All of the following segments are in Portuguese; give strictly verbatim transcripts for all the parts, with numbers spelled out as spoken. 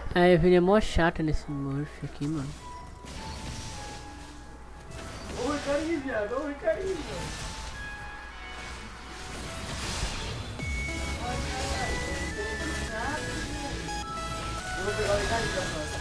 A Evelyn é mó chata nesse Murphy aqui, mano. Ô, Ricarinho, viado. Ô, Ricarinho, velho. Ai, caralho. Eu vou pegar o Ricarinho pra nós.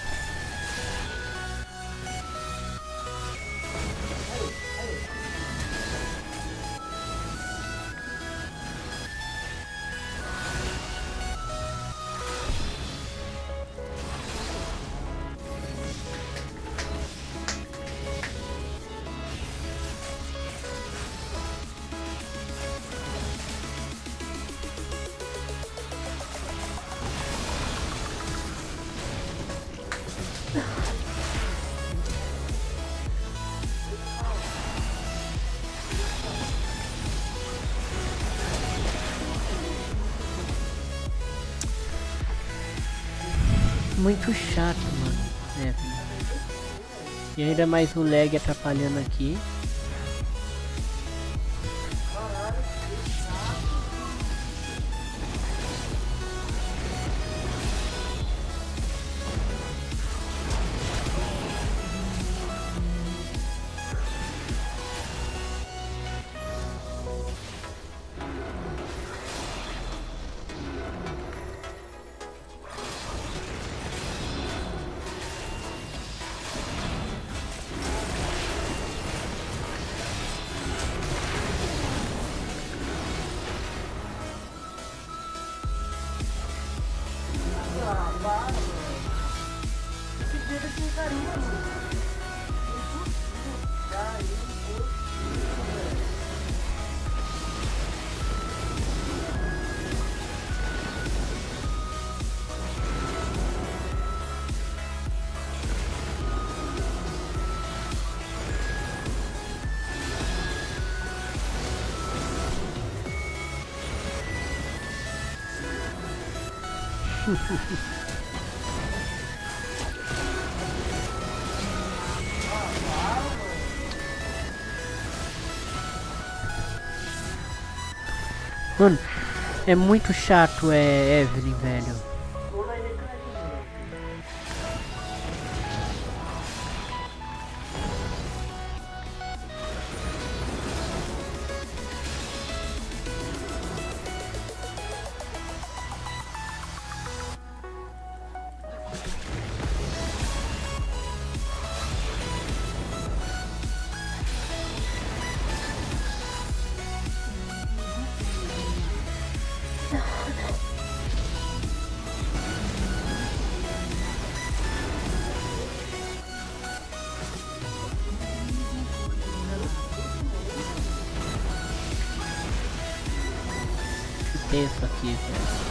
Muito chato, mano. É, e ainda mais o lag atrapalhando aqui. Mano, é muito chato, é Evelyn, velho. Tenso aqui, velho.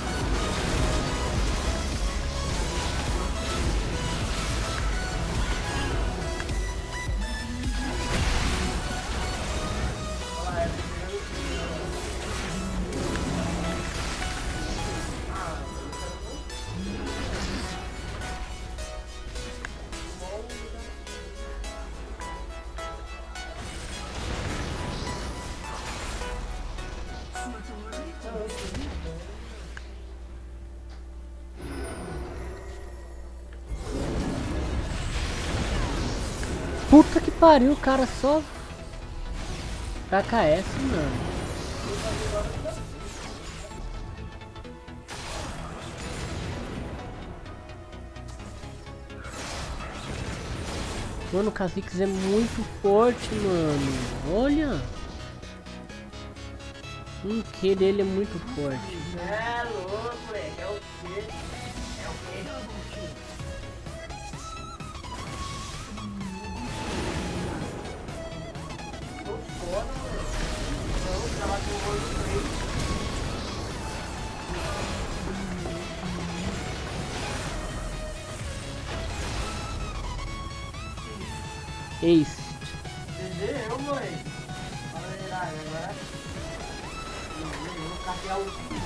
Puta que pariu, o cara só pra K S, mano. Mano, o Kha'Zix é muito forte, mano. Olha. O Q dele é muito forte. É louco, moleque. É o quê? É o quê? Tô foda, moleque. Vamos trabalhar com o olho três. Ace. G G, eu, mãe. Fala aí, agora. Eu vou carregar o último.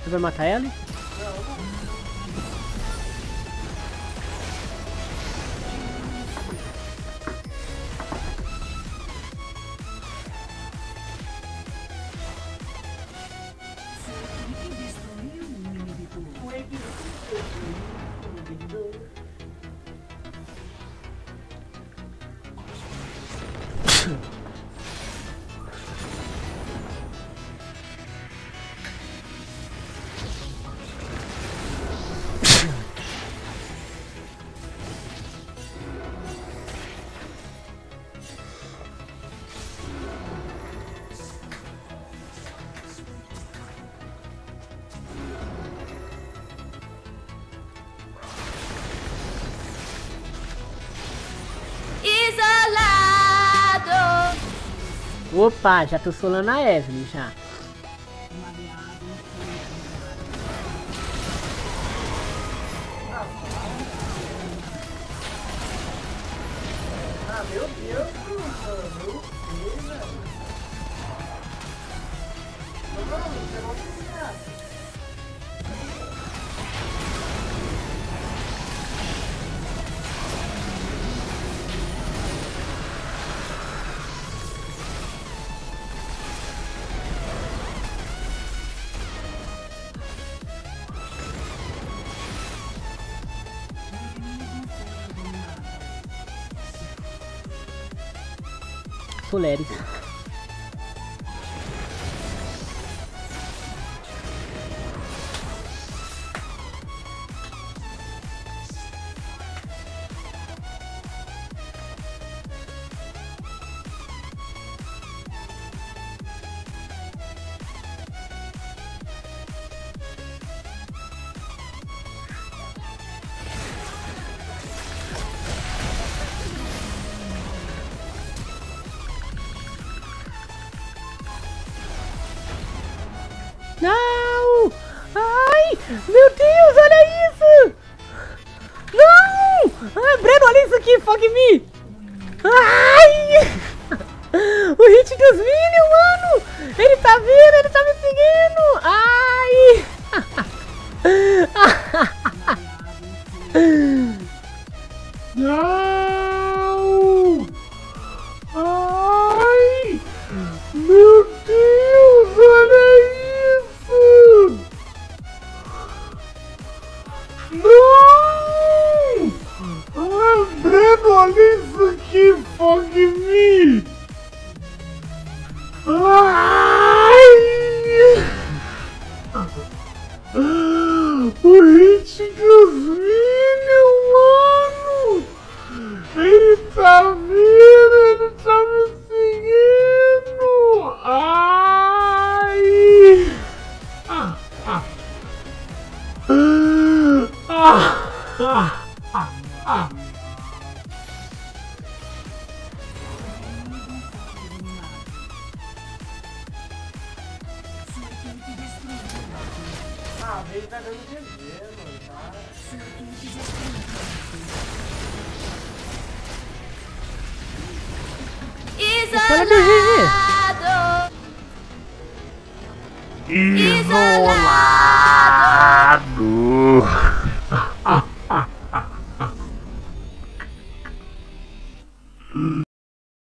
Você vai matar ela? Opa, já tô solando a Evelyn já. Ah, meu Deus, mano. Meu Deus, velho. Mano, você não precisa. Soleres. Não! Ai! Meu Deus, olha isso! Não! Ah, Breno, olha isso aqui, fuck me! Ai! O hit dos Minions, mano! Ele tá vindo, ele tá me seguindo! Ai! Não! Ai! Meu Deus, olha isso! Não! Ah, Breno, olha isso aqui, fuck me! Ai! O hit dos Minions, mano! Ele tá vindo, ele tá me seguindo! Ai! Ah, ah. Ah, ah, ah, ah. Ah, ele tá dando G G, mano, tá? Isolado! Isolado!